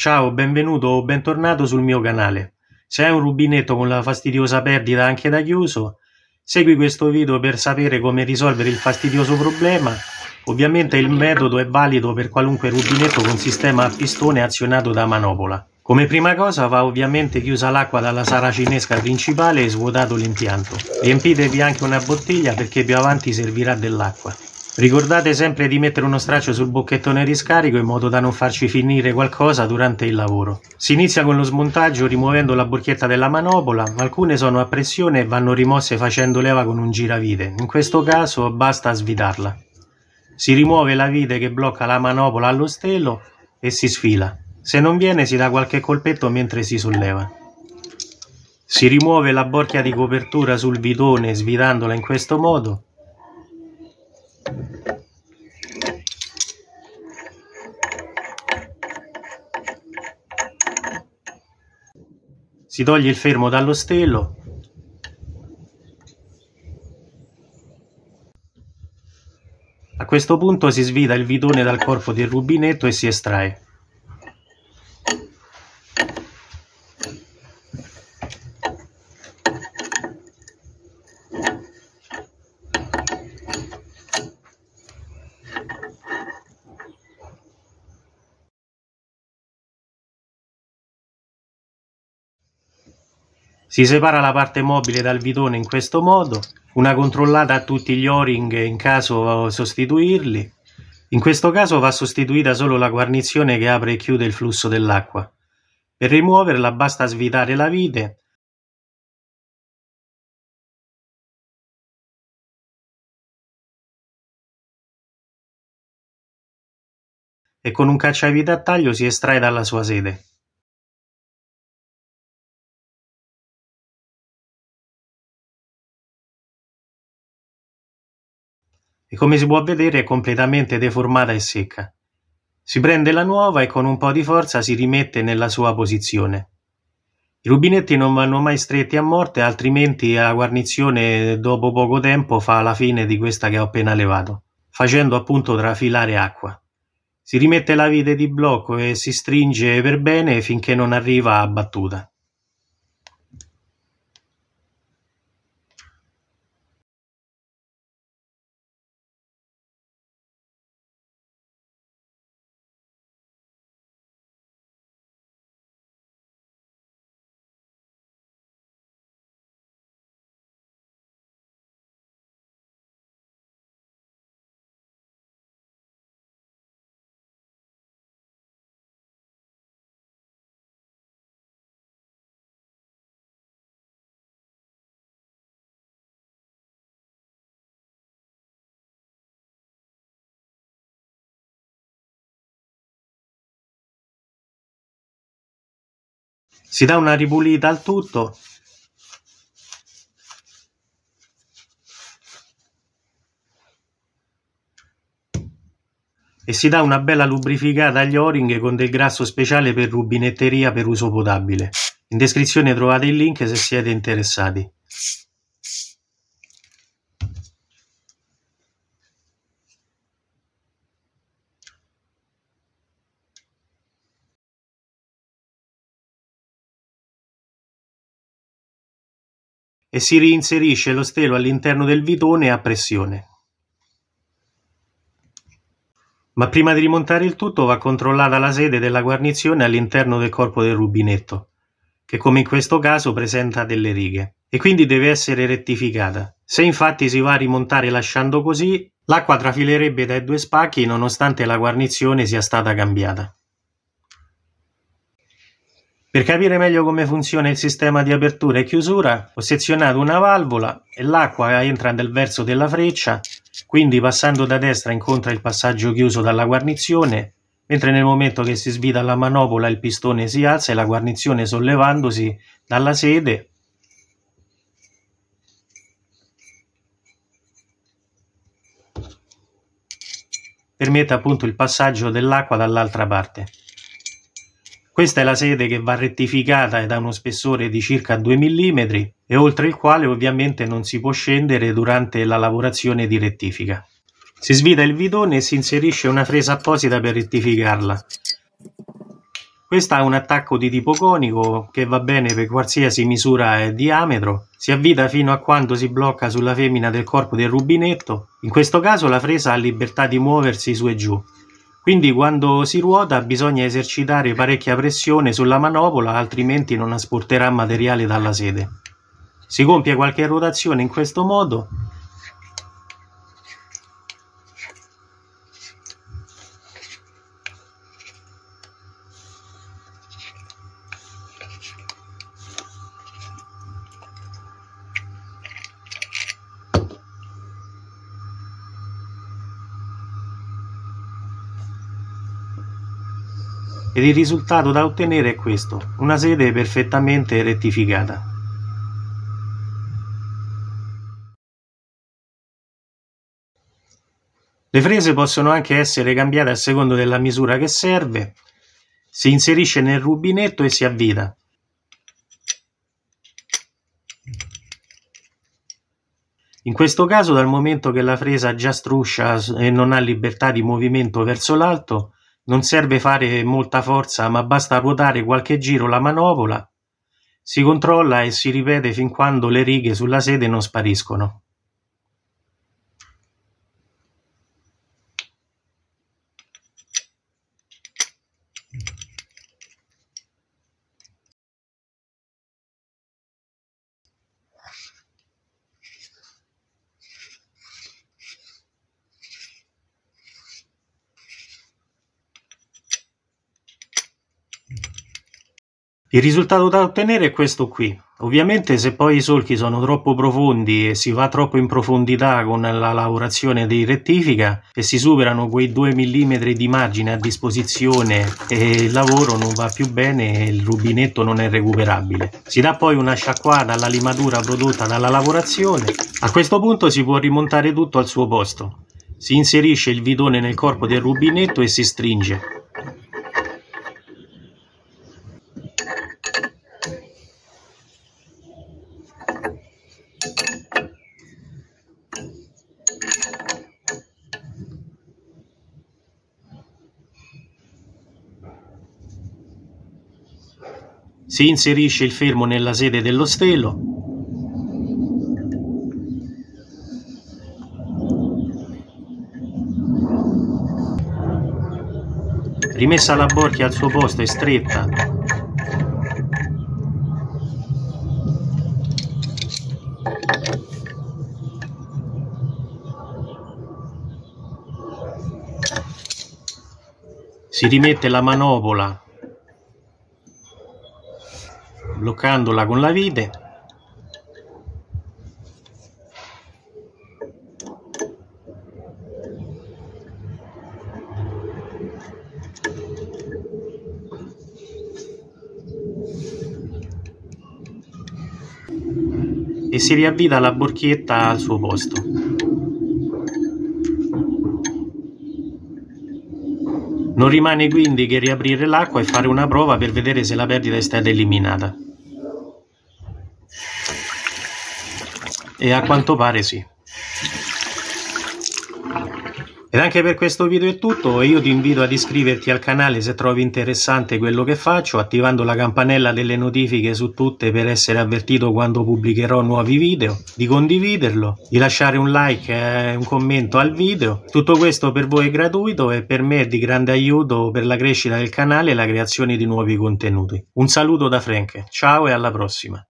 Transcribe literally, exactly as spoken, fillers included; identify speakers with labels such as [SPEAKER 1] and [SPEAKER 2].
[SPEAKER 1] Ciao, benvenuto o bentornato sul mio canale. Se hai un rubinetto con la fastidiosa perdita anche da chiuso, segui questo video per sapere come risolvere il fastidioso problema. Ovviamente il metodo è valido per qualunque rubinetto con sistema a pistone azionato da manopola. Come prima cosa va ovviamente chiusa l'acqua dalla saracinesca principale e svuotato l'impianto. Riempitevi anche una bottiglia perché più avanti servirà dell'acqua. Ricordate sempre di mettere uno straccio sul bocchettone riscarico in modo da non farci finire qualcosa durante il lavoro. Si inizia con lo smontaggio rimuovendo la borchetta della manopola, alcune sono a pressione e vanno rimosse facendo leva con un giravite, in questo caso basta svitarla. Si rimuove la vite che blocca la manopola allo stelo e si sfila, se non viene si dà qualche colpetto mentre si solleva. Si rimuove la borchia di copertura sul vitone svitandola in questo modo. Si toglie il fermo dallo stelo. A questo punto si svita il vitone dal corpo del rubinetto e si estrae. Si separa la parte mobile dal vitone in questo modo, una controllata a tutti gli o-ring in caso sostituirli. In questo caso va sostituita solo la guarnizione che apre e chiude il flusso dell'acqua. Per rimuoverla basta svitare la vite e con un cacciavite a taglio si estrae dalla sua sede. E come si può vedere è completamente deformata e secca. Si prende la nuova e con un po' di forza si rimette nella sua posizione. I rubinetti non vanno mai stretti a morte, altrimenti la guarnizione dopo poco tempo fa la fine di questa che ho appena levato, facendo appunto trafilare acqua. Si rimette la vite di blocco e si stringe per bene finché non arriva a battuta. Si dà una ripulita al tutto e si dà una bella lubrificata agli o-ring con del grasso speciale per rubinetteria per uso potabile. In descrizione trovate il link se siete interessati. E si reinserisce lo stelo all'interno del vitone a pressione. Ma prima di rimontare il tutto va controllata la sede della guarnizione all'interno del corpo del rubinetto, che come in questo caso presenta delle righe, e quindi deve essere rettificata. Se infatti si va a rimontare lasciando così, l'acqua trafilerebbe dai due spacchi nonostante la guarnizione sia stata cambiata. Per capire meglio come funziona il sistema di apertura e chiusura, ho sezionato una valvola e l'acqua entra nel verso della freccia, quindi passando da destra incontra il passaggio chiuso dalla guarnizione, mentre nel momento che si svita la manopola il pistone si alza e la guarnizione sollevandosi dalla sede permette appunto il passaggio dell'acqua dall'altra parte. Questa è la sede che va rettificata ed ha uno spessore di circa due millimetri e oltre il quale ovviamente non si può scendere durante la lavorazione di rettifica. Si svita il vitone e si inserisce una fresa apposita per rettificarla. Questa ha un attacco di tipo conico che va bene per qualsiasi misura e diametro, si avvita fino a quando si blocca sulla femmina del corpo del rubinetto. In questo caso la fresa ha libertà di muoversi su e giù, quindi quando si ruota bisogna esercitare parecchia pressione sulla manopola, altrimenti non asporterà materiale dalla sede. Si compie qualche rotazione in questo modo. Ed il risultato da ottenere è questo, una sede perfettamente rettificata. Le frese possono anche essere cambiate a seconda della misura che serve, si inserisce nel rubinetto e si avvita. In questo caso, dal momento che la fresa già struscia e non ha libertà di movimento verso l'alto, non serve fare molta forza, ma basta ruotare qualche giro la manopola, si controlla e si ripete fin quando le righe sulla sede non spariscono. Il risultato da ottenere è questo qui. Ovviamente se poi i solchi sono troppo profondi e si va troppo in profondità con la lavorazione di rettifica e si superano quei due millimetri di margine a disposizione e il lavoro non va più bene e il rubinetto non è recuperabile. Si dà poi una sciacquata alla limatura prodotta dalla lavorazione. A questo punto si può rimontare tutto al suo posto. Si inserisce il vitone nel corpo del rubinetto e si stringe. Si inserisce il fermo nella sede dello stelo. Rimessa la borchia al suo posto e stretta. Si rimette la manopola bloccandola con la vite. E si riavvita la borchietta al suo posto. Non rimane quindi che riaprire l'acqua e fare una prova per vedere se la perdita è stata eliminata. E a quanto pare sì. Ed anche per questo video è tutto, io ti invito ad iscriverti al canale se trovi interessante quello che faccio, attivando la campanella delle notifiche su tutte per essere avvertito quando pubblicherò nuovi video, di condividerlo, di lasciare un like e un commento al video. Tutto questo per voi è gratuito e per me è di grande aiuto per la crescita del canale e la creazione di nuovi contenuti. Un saluto da Frank, ciao e alla prossima!